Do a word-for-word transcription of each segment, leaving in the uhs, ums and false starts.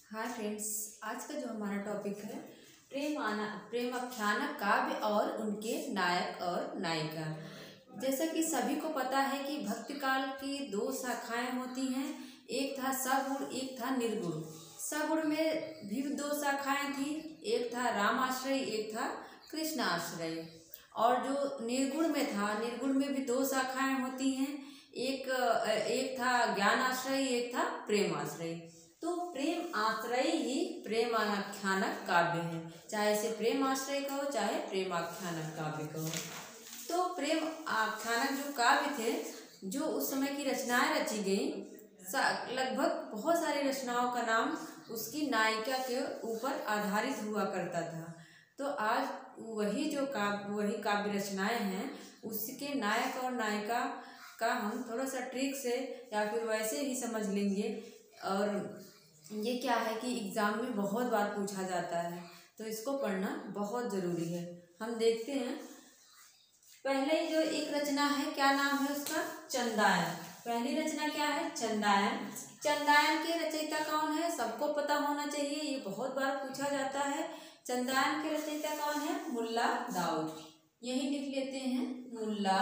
Hi friends, आज का जो हमारा टॉपिक है प्रेम आना प्रेम आख्यान काव्य और उनके नायक और नायिका। जैसा कि सभी को पता है कि भक्ति काल की दो शाखाएं होती हैं, एक था सगुण, एक था निर्गुण। सगुण में भी दो शाखाएं थी, एक था राम आश्रय, एक था कृष्ण आश्रय। और जो निर्गुण में था, निर्गुण में भी दो शाखाएं होती हैं, एक एक था ज्ञान आश्रय, एक था प्रेम आश्रय। तो प्रेम आश्रय ही प्रेम आख्यानक काव्य है, चाहे इसे प्रेम आश्रय कहो चाहे प्रेम आख्यानक काव्य कहो। तो प्रेम आख्यानक जो काव्य थे, जो उस समय की रचनाएं रची गई, लगभग बहुत सारी रचनाओं का नाम उसकी नायिका के ऊपर आधारित हुआ करता था। तो आज वही जो काव्य वही काव्य रचनाएं हैं, उसके नायक और नायिका का हम थोड़ा सा ट्रिक से या फिर वैसे ही समझ लेंगे। और ये क्या है कि एग्ज़ाम में बहुत बार पूछा जाता है, तो इसको पढ़ना बहुत ज़रूरी है। हम देखते हैं, पहले जो एक रचना है, क्या नाम है उसका? चंदायन। पहली रचना क्या है? चंदायन। चंदायन के रचयिता कौन है? सबको पता होना चाहिए, ये बहुत बार पूछा जाता है। चंदायन के रचयिता कौन है? मुल्ला दाऊद। यही लिख लेते हैं, मुल्ला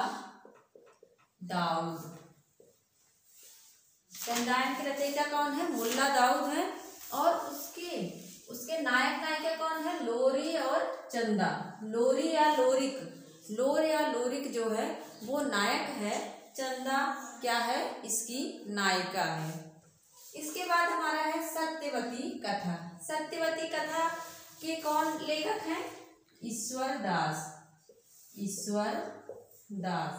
दाऊद। चंदायन के रचयिता कौन है? मुल्ला दाऊद है। और उसके उसके नायक नायिका कौन है? लोरी और चंदा। लोरी या लोरिक, लोर या लोरिक जो है वो नायक है, चंदा क्या है? इसकी नायिका है। इसके बाद हमारा है सत्यवती कथा। सत्यवती कथा के कौन लेखक हैं? ईश्वर दास। ईश्वर दास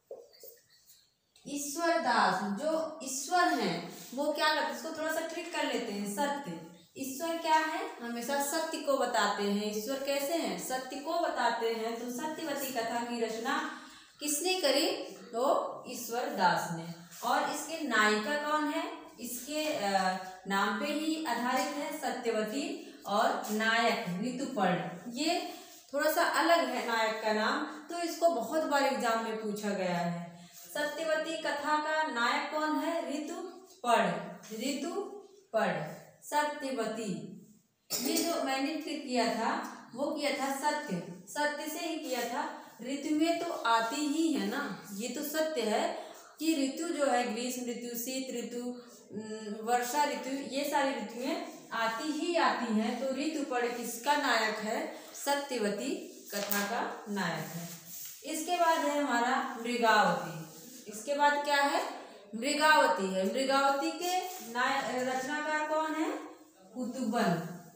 ईश्वर दास जो ईश्वर हैं वो क्या करते हैं, इसको थोड़ा सा ट्रिक कर लेते हैं। सत्य, ईश्वर क्या है? हमेशा सत्य को बताते हैं। ईश्वर कैसे हैं? सत्य को बताते हैं। तो सत्यवती कथा की रचना किसने करी? तो ईश्वर दास ने। और इसके नायिका कौन है? इसके नाम पे ही आधारित है, सत्यवती। और नायक ऋतुपर्ण। ये थोड़ा सा अलग है नायक का नाम, तो इसको बहुत बार एग्जाम में पूछा गया है। सत्यवती कथा का नायक कौन है? ऋतुपर्ण। ऋतुपर्ण सत्यवती। ये जो मैंने ट्रिक किया था वो किया था सत्य, सत्य से ही किया था। ऋतु में तो आती ही है ना, ये तो सत्य है कि ऋतु जो है, ग्रीष्म ऋतु, शीत ऋतु, वर्षा ऋतु, ये सारी ऋतुएं आती ही आती हैं। तो ऋतुपर्ण किसका नायक है? सत्यवती कथा का नायक है। इसके बाद है हमारा मृगावती। इसके बाद क्या है? मृगावती है। मृगावती के नाय रचनाकार कौन है? कुतुबन।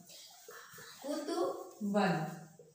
कुतुबन।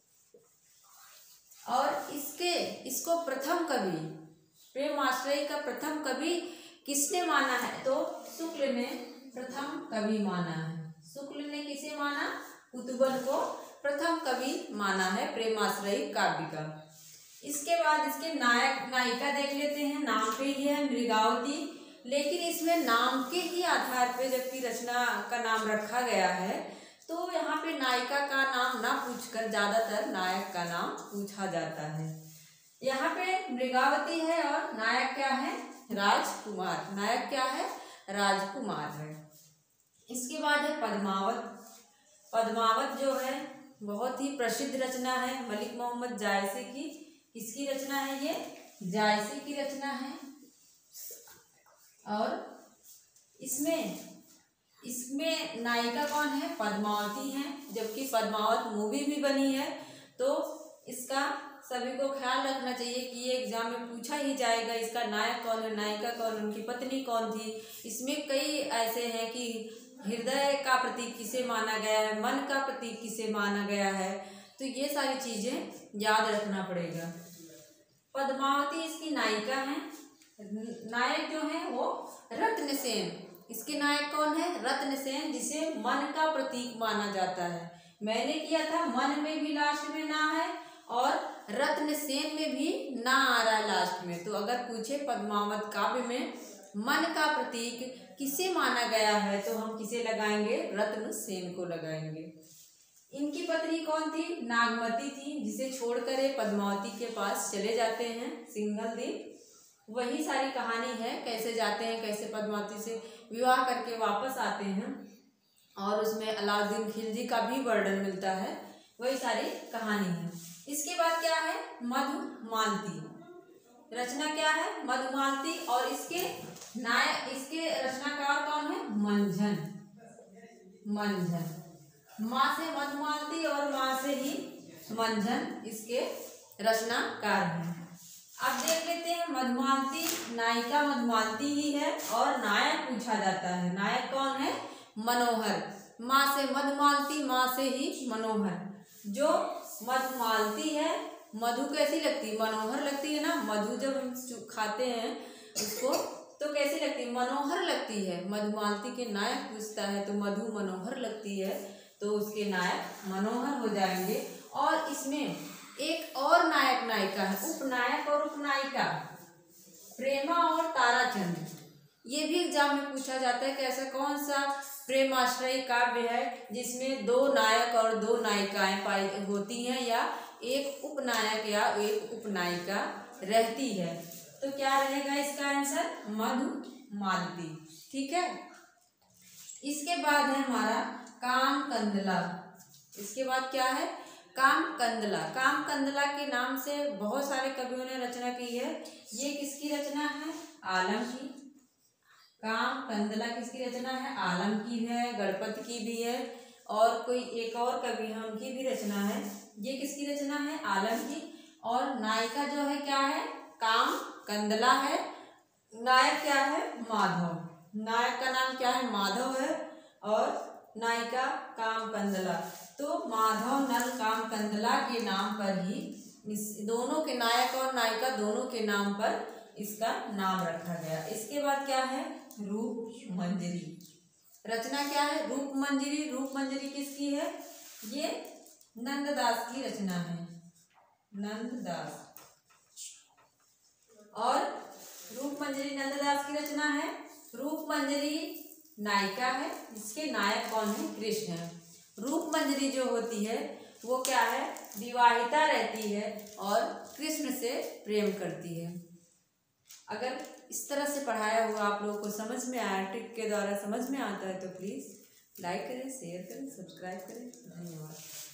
और इसके इसको प्रथम कवि, प्रेम आश्रय का प्रथम कवि किसने माना है? तो शुक्ल ने प्रथम कवि माना है। शुक्ल ने किसे माना? कुतुबन को प्रथम कवि माना है प्रेम आश्रय काव्य का। इसके बाद इसके नायक नायिका देख लेते हैं। नाम पे ही है मृगावती, लेकिन इसमें नाम के ही आधार पे जबकि रचना का नाम रखा गया है, तो यहाँ पे नायिका का नाम ना पूछकर ज्यादातर नायक का नाम पूछा जाता है। यहाँ पे मृगावती है और नायक क्या है? राजकुमार। नायक क्या है? राजकुमार है। इसके बाद है पद्मावत। पद्मावत जो है बहुत ही प्रसिद्ध रचना है, मलिक मोहम्मद जायसी की। किसकी रचना है ये? जायसी की रचना है। और इसमें इसमें नायिका कौन है? पद्मावती है, जबकि पद्मावत मूवी भी बनी है। तो इसका सभी को ख्याल रखना चाहिए कि ये एग्जाम में पूछा ही जाएगा, इसका नायक कौन है, नायिका कौन, उनकी पत्नी कौन थी। इसमें कई ऐसे हैं कि हृदय का प्रतीक किसे माना गया है, मन का प्रतीक किसे माना गया है, तो ये सारी चीजें याद रखना पड़ेगा। पद्मावती इसकी नायिका है। नायक जो है वो रत्नसेन। इसके नायक कौन है? रत्नसेन, जिसे मन का प्रतीक माना जाता है। मैंने किया था मन में भी लास्ट में ना है और रत्नसेन में भी ना आ रहा है लास्ट में। तो अगर पूछे पद्मावत काव्य में मन का प्रतीक किसे माना गया है, तो हम किसे लगाएंगे? रत्नसेन को लगाएंगे। इनकी पत्नी कौन थी? नागमती थी, जिसे छोड़कर ये पद्मावती के पास चले जाते हैं सिंघल दिन। वही सारी कहानी है, कैसे जाते हैं, कैसे पद्मावती से विवाह करके वापस आते हैं। और उसमें अलाउद्दीन खिलजी का भी वर्णन मिलता है, वही सारी कहानी है। इसके बाद क्या है, मधुमालती। रचना क्या है, मधुमालती। और इसके नायक, इसके रचनाकार कौन है, मंझन। मंझन, माँ से मधुमालती और माँ से ही मंझन इसके रचनाकार हैं। अब देख लेते हैं, मधुमालती, नायिका मधुमालती ही है और नायक पूछा जाता है, नायक कौन है, मनोहर। माँ से मधुमालती, माँ से ही मनोहर। जो मधुमालती है, मधु कैसी लगती है, मनोहर लगती है ना। मधु जब हम खाते हैं उसको तो कैसी लगती है, मनोहर लगती है। मधुमालती के नायक पूछता है तो मधु मनोहर लगती है, तो उसके नायक मनोहर हो जाएंगे। और इसमें एक और नायक नायिका है, उपनायक और उपनायिका, प्रेमा और ताराचंद। ये भी एग्जाम में पूछा जाता है कि ऐसा कौन सा प्रेमाश्रयी काव्य है जिसमें दो नायक और दो नायिकाएं पाई होती हैं, या एक उपनायक या एक उपनायिका रहती है। तो क्या रहेगा इसका आंसर, मधुमालती। ठीक है। इसके बाद है हमारा कामकंदला। इसके बाद क्या है, कामकंदला। कामकंदला के नाम से बहुत सारे कवियों ने रचना की है। ये किसकी रचना है, आलम की। कामकंदला किसकी रचना है, आलम की है, गणपत की भी है, और कोई एक और कवि है उनकी भी रचना है। ये किसकी रचना है, आलम की। और नायिका जो है क्या है, कामकंदला है। नायक क्या है, माधव। नायक का नाम क्या है, माधव है, और नायिका कामकंदला। तो माधव नल कामकंदला के नाम पर ही इस दोनों के, नायक और नायिका दोनों के नाम पर इसका नाम रखा गया। इसके बाद क्या है, रूप मंजरी। रचना क्या है, रूप मंजरी। रूप मंजरी किसकी है, ये नंददास की रचना है, नंददास। और रूप मंजरी नंददास की रचना है। रूप मंजरी नायिका है, इसके नायक कौन है, कृष्ण है। रूप मंजरी जो होती है वो क्या है, विवाहिता रहती है और कृष्ण से प्रेम करती है। अगर इस तरह से पढ़ाया हुआ आप लोगों को समझ में आया, ट्रिक के द्वारा समझ में आता है, तो प्लीज़ लाइक करें, शेयर करें, सब्सक्राइब करें। धन्यवाद।